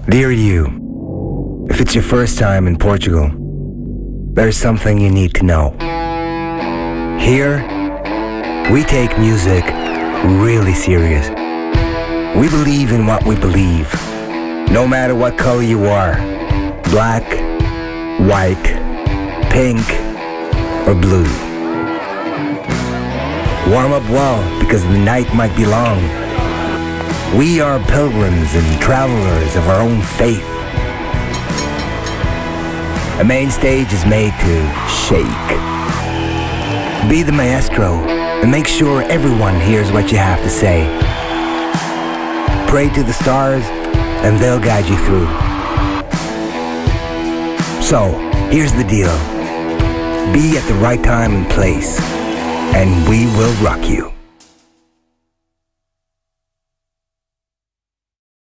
Dear you, if it's your first time in Portugal, there's something you need to know. Here, we take music really serious. We believe in what we believe, no matter what color you are, black, white, pink, or blue. Warm up well, because the night might be long. We are pilgrims and travelers of our own faith. A main stage is made to shake. Be the maestro and make sure everyone hears what you have to say. Pray to the stars and they'll guide you through. So, here's the deal. Be at the right time and place, and we will rock you.